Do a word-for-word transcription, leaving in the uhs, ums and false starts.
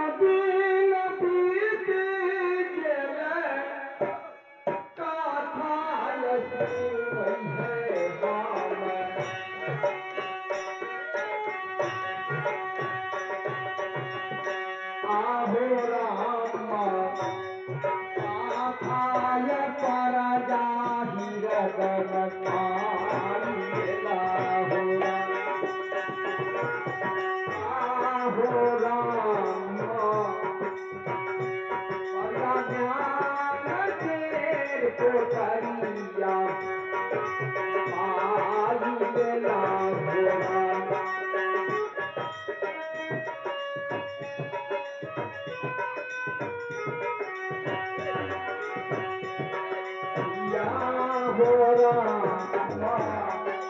दिन बीत गेले कथा सुनई है हम आहो राम कथाय पर जाहिर गन कालिला हो आहो राम ज्ञान तेर कोठरिया पाइला घोड़ा या हो राम